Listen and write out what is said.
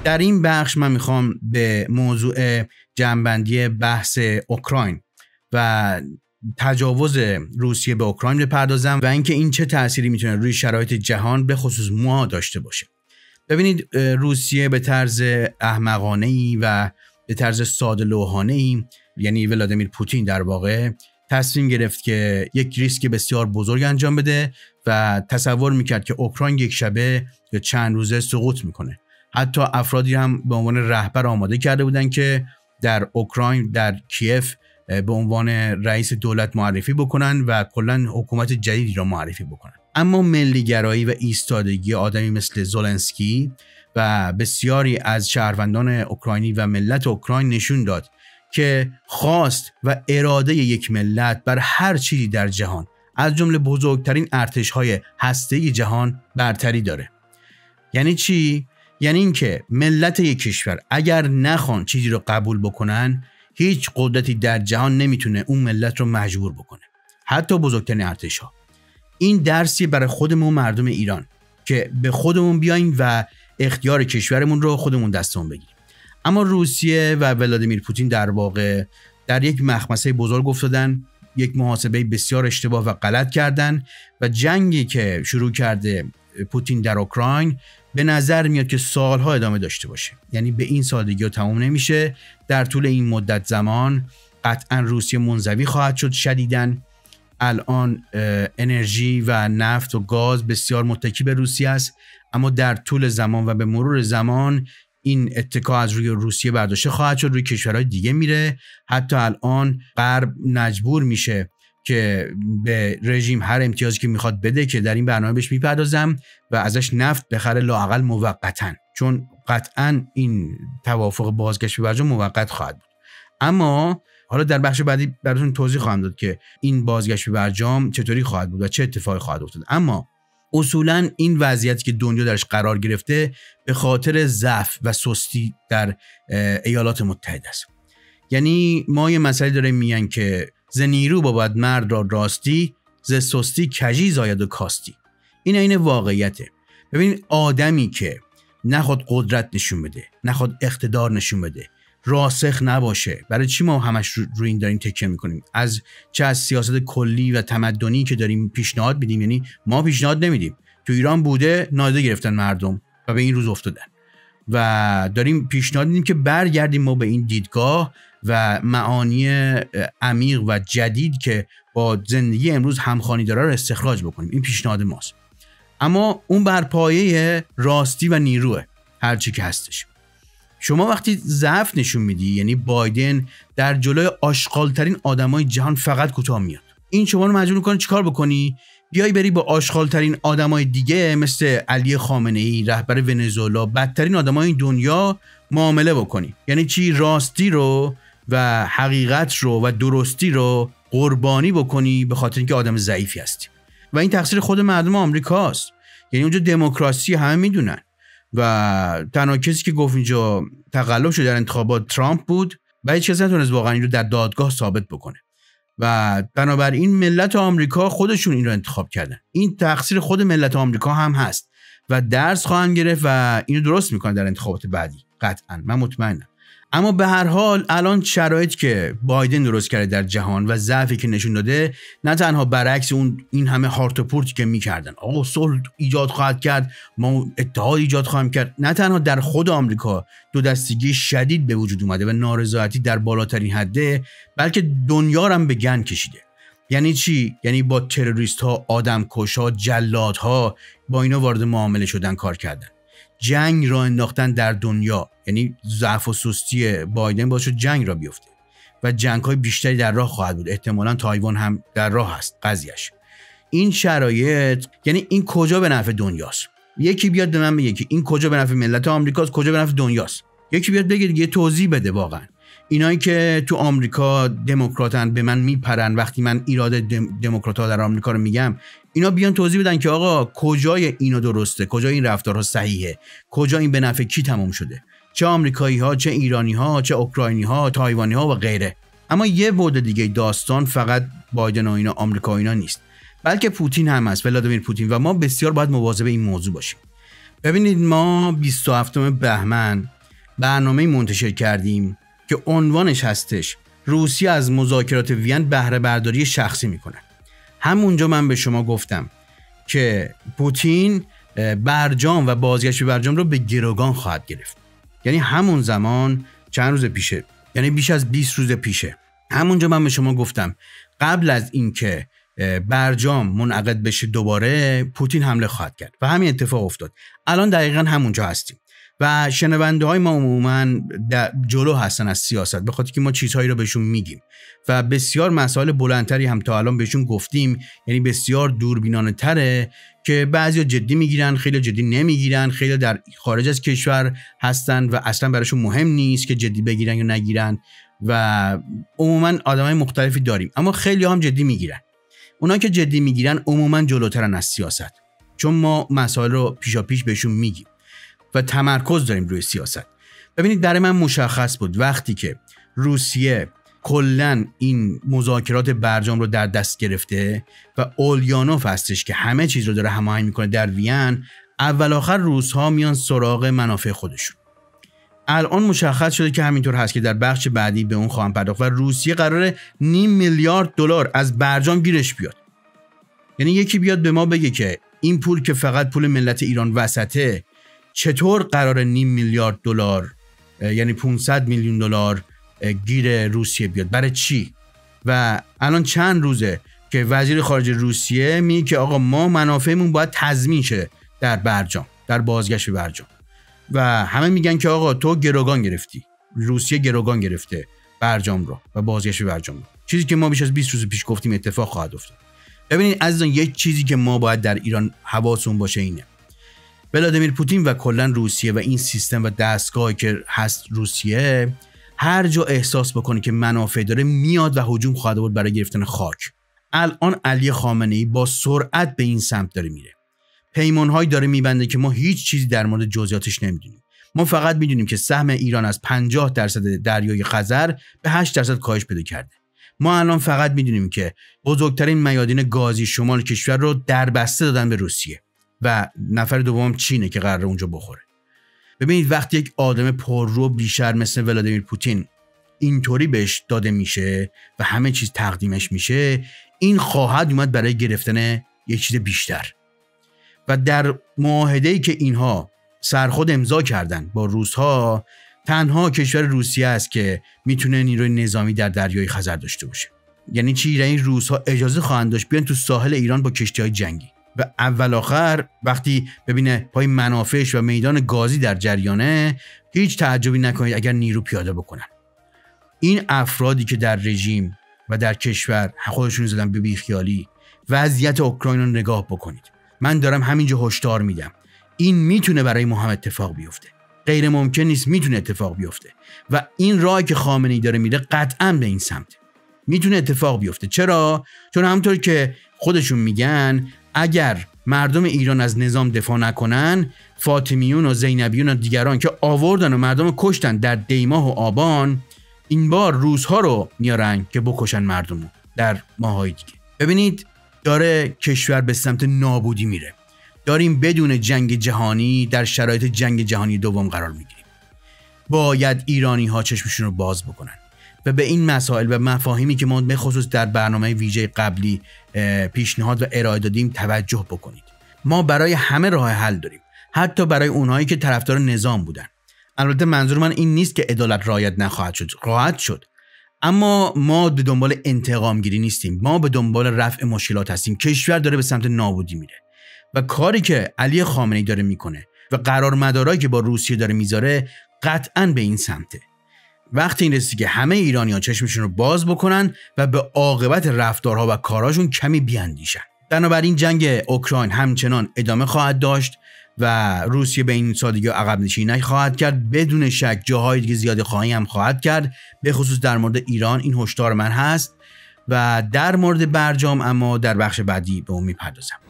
در این بخش من میخوام به موضوع جنبندی بحث اوکراین و تجاوز روسیه به اوکراین بپردازم و اینکه این چه تأثیری میتونه روی شرایط جهان به خصوص ما داشته باشه. ببینید روسیه به طرز احمقانه‌ای و به طرز ساده‌لوحانه‌ای، یعنی ولادیمیر پوتین در واقع تصمیم گرفت که یک ریسک بسیار بزرگ انجام بده و تصور میکرد که اوکراین یک شبه یا چند روزه سقوط میکنه. حتی افرادی هم به عنوان رهبر آماده کرده بودن که در اوکراین، در کیف به عنوان رئیس دولت معرفی بکنن و کلا حکومت جدیدی را معرفی بکنن. اما ملیگرایی و ایستادگی آدمی مثل زولنسکی و بسیاری از شهروندان اوکراینی و ملت اوکراین نشون داد که خواست و اراده یک ملت بر هر چیزی در جهان، از جمله بزرگترین ارتش‌های هسته‌ای جهان، برتری داره. یعنی چی؟ یعنی اینکه ملت یک کشور اگر نخوان چیزی رو قبول بکنن، هیچ قدرتی در جهان نمیتونه اون ملت رو مجبور بکنه، حتی بزرگترین ارتش‌ها. این درسی برای خودمون مردم ایران که به خودمون بیایم و اختیار کشورمون رو خودمون دستمون بگیریم. اما روسیه و ولادیمیر پوتین در واقع در یک مخمسه بزرگ افتادن، یک محاسبه بسیار اشتباه و غلط کردن و جنگی که شروع کرده پوتین در اوکراین به نظر میاد که سالها ادامه داشته باشه. یعنی به این سادگی ها تمام نمیشه. در طول این مدت زمان قطعا روسیه منزوی خواهد شد شدیداً. الان انرژی و نفت و گاز بسیار متکی به روسیه است، اما در طول زمان و به مرور زمان این اتکا از روی روسیه برداشته خواهد شد، روی کشورهای دیگه میره. حتی الان غرب مجبور میشه که به رژیم هر امتیازی که میخواد بده که در این برنامه بهش میپردازم و ازش نفت بخره لااقل موقتاً، چون قطعاً این توافق بازگشت به برجام موقت خواهد بود. اما حالا در بخش بعدی براتون توضیح خواهم داد که این بازگشت به برجام چطوری خواهد بود و چه اتفاقی خواهد افتاد. اما اصولاً این وضعیتی که دنیا درش قرار گرفته به خاطر ضعف و سستی در ایالات متحده است. یعنی ما یه مسئله داریم میگن که ز نیرو بود مرد را راستی، ز سستی کژی زاید و کاستی. این واقعیته. ببینید آدمی که نخواد قدرت نشون بده، نخواد اقتدار نشون بده، راسخ نباشه، برای چی ما همش روی این داریم تکیه میکنیم؟ چه از سیاست کلی و تمدنی که داریم پیشنهاد میدیم، یعنی ما پیشنهاد نمیدیم، تو ایران بوده نادیده گرفتن مردم و به این روز افتادن و داریم پیشنهاد میدیم که برگردیم ما به این دیدگاه و معانی عمیق و جدید که با زندگی امروز همخوانی داره رو استخراج بکنیم. این پیشنهاد ماست، اما اون بر پایه راستی و نیروه هرچی که هستش. شما وقتی ضعف نشون میدی، یعنی بایدن در جلوی آشغالترین آدمای جهان فقط کوتاه میاد، این شما رو مجبور میکنه چیکار بکنی؟ بیای بری با آشغالترین آدمای دیگه مثل علی خامنه‌ای، رهبر ونزوئلا، بدترین آدمای این دنیا معامله بکنی. یعنی چی؟ راستی رو و حقیقت رو و درستی رو قربانی بکنی به خاطر اینکه آدم ضعیفی هستی. و این تقصیر خود مردم آمریکاست. یعنی اونجا دموکراسی همه میدونن و تنها کسی که گفت اینجا تقلب شده در انتخابات ترامپ بود و هیچ کس نتونست واقعا این رو در دادگاه ثابت بکنه و بنابراین ملت آمریکا خودشون این رو انتخاب کردن. این تقصیر خود ملت آمریکا هم هست و درس خواهند گرفت و اینو درست میکنن در انتخابات بعدی، قطعا من مطمئنم. اما به هر حال الان شرایط که بایدن درست کرده در جهان و ضعفی که نشون داده، نه تنها برعکس این همه هارت و پورتی که میکردن آقا صلح ایجاد خواهد کرد، ما اتحاد ایجاد خواهیم کرد، نه تنها در خود آمریکا دو دستگی شدید به وجود اومده و نارضایتی در بالاترین حده، بلکه دنیا رو هم به گند کشیده. یعنی چی؟ یعنی با تروریست ها، آدمکش ها، جلاد ها، با اینا وارد معامله شدن، کار کردن، جنگ را انداختن در دنیا. یعنی ضعف و سستی بایدن باعث شد جنگ را بیفته و جنگ‌های بیشتری در راه خواهد بود. احتمالاً تایوان هم در راه هست قضیهش. این شرایط، یعنی این کجا به نفع دنیاست؟ یکی بیاد به من بگه که این کجا به نفع ملت آمریکاست، کجا به نفع دنیاست؟ یکی بیاد بگه دیگه، توضیح بده. واقعا اینایی که تو آمریکا دموکراتن به من میپرن وقتی من ایراد دموکرات‌ها در آمریکا رو میگم، اینا بیان توضیح بدن که آقا کجای اینا درسته، کجای این رفتارها صحیحه، کجا این به نفع کی تموم شده، چه آمریکایی ها، چه ایرانی ها، چه اوکراینی ها، تایوانی ها و غیره. اما یه بعد دیگه داستان فقط بایدن و اینا آمریکایی‌ها نیست، بلکه پوتین هم هست، ولادیمیر پوتین، و ما بسیار باید مواظب این موضوع باشیم. ببینید ما 27 بهمن برنامه منتشر کردیم که عنوانش هستش روسیه از مذاکرات وین بهره برداری شخصی میکنه. همونجا من به شما گفتم که پوتین برجام و بازگشت به برجام رو به گروگان خواهد گرفت. یعنی همون زمان چند روز پیشه، یعنی بیش از 20 روز پیشه، همونجا من به شما گفتم قبل از اینکه برجام منعقد بشه دوباره پوتین حمله خواهد کرد و همین اتفاق افتاد. الان دقیقاً همونجا هستیم و شنونده های ما عموماً جلو هستن از سیاست، به خاطر که ما چیزهایی رو بهشون میگیم و بسیار مسائل بلندتری هم تا الان بهشون گفتیم، یعنی بسیار دوربینانه تره که بعضیا جدی میگیرن، خیلی جدی نمیگیرن، خیلی در خارج از کشور هستن و اصلا براشون مهم نیست که جدی بگیرن یا نگیرن و عموماً آدمای مختلفی داریم، اما خیلی هم جدی میگیرن. اونا که جدی میگیرن عموماً جلوترن از سیاست، چون ما مسائل رو پیشاپیش بهشون میگیم و تمرکز داریم روی سیاست. ببینید برای من مشخص بود وقتی که روسیه کلن این مذاکرات برجام رو در دست گرفته و اولیانوف هستش که همه چیز رو داره هماهنگ میکنه در وین، اول آخر روس‌ها میان سراغ منافع خودشون. الان مشخص شده که همینطور هست که در بخش بعدی به اون خواهم پرداخت و روسیه قراره $0.5 میلیارد از برجام گیرش بیاد. یعنی یکی بیاد به ما بگه که این پول که فقط پول ملت ایران وسطه، چطور قراره $0.5 میلیارد یعنی $500 میلیون گیر روسیه بیاد؟ برای چی؟ و الان چند روزه که وزیر خارجه روسیه میگه که آقا ما منافعمون باید تضمین شه در برجام، در بازگشت برجام، و همه میگن که آقا تو گروگان گرفتی، روسیه گروگان گرفته برجام رو و بازگشت برجام رو. چیزی که ما بیش از 20 روز پیش گفتیم اتفاق خواهد افتاد. ببینید عزیزان، یک چیزی که ما باید در ایران حواسمون باشه اینه: ولادیمیر پوتین و کلا روسیه و این سیستم و دستگاهی که هست روسیه، هر جا احساس بکنه که منافع داره میاد و هجوم خواهد بود برای گرفتن خاک. الان علی خامنه‌ای با سرعت به این سمت داره میره، پیمان‌هایی داره میبنده که ما هیچ چیزی در مورد جزئیاتش نمیدونیم. ما فقط میدونیم که سهم ایران از 50% دریای خزر به 8% کاهش پیدا کرده. ما الان فقط میدونیم که بزرگترین میادین گازی شمال کشور رو دربسته دادن به روسیه و نفر دوم چینه که قراره اونجا بخوره. ببینید وقتی یک آدم پررو بیشرم مثل ولادیمیر پوتین اینطوری بهش داده میشه و همه چیز تقدیمش میشه، این خواهد اومد برای گرفتن یک چیز بیشتر. و در معاهده‌ای که اینها سرخود امضا کردن با روس‌ها، تنها کشور روسیه است که میتونه نیروی نظامی در دریای خزر داشته باشه. یعنی چی؟ یعنی روس‌ها اجازه خواهند داشت بیان تو ساحل ایران با کشتی‌های جنگی و اول آخر وقتی ببینه پای منافعش و میدان گازی در جریانه، هیچ تعجبی نکنید اگر نیرو پیاده بکنن. این افرادی که در رژیم و در کشور خودشون زدن به بیخیالی، وضعیت اوکراین رو نگاه بکنید. من دارم همینجا هشدار میدم، این میتونه برای ما هم اتفاق بیفته، غیر ممکن نیست، میتونه اتفاق بیفته و این راهی که خامنه‌ای داره میره قطعاً به این سمت میتونه اتفاق بیفته. چرا؟ چون همونطور که خودشون میگن اگر مردم ایران از نظام دفاع نکنن، فاطمیون و زینبیون و دیگران که آوردن و مردم کشتن در دیماه و آبان، این بار روزها رو میارن که بکشن مردمو در ماهای دیگه. ببینید داره کشور به سمت نابودی میره. داریم بدون جنگ جهانی در شرایط جنگ جهانی دوم قرار میگیریم. باید ایرانی ها چشمشون رو باز بکنن و به این مسائل و مفاهیمی که ما به خصوص در برنامه ویژه قبلی پیشنهاد و ارائه دادیم توجه بکنید. ما برای همه راه حل داریم، حتی برای اونهایی که طرفدار نظام بودن. البته منظور من این نیست که عدالت رعایت نخواهد شد، خواهد شد، اما ما به دنبال انتقام گیری نیستیم، ما به دنبال رفع مشکلات هستیم. کشور داره به سمت نابودی میره و کاری که علی خامنه‌ای داره میکنه و قرارمدارایی که با روسیه داره میذاره قطعاً به این سمته. وقتی این رسید که همه ایرانی‌ها چشمشون رو باز بکنن و به عاقبت رفتارها و کارهاشون کمی بیاندیشن. بنابراین جنگ اوکراین همچنان ادامه خواهد داشت و روسیه به این سادگی عقب نشینی نخواهد کرد. بدون شک جاهای دیگه زیاده خواهی هم خواهد کرد، به خصوص در مورد ایران این هشدار من هست و در مورد برجام اما در بخش بعدی به اون میپردازم.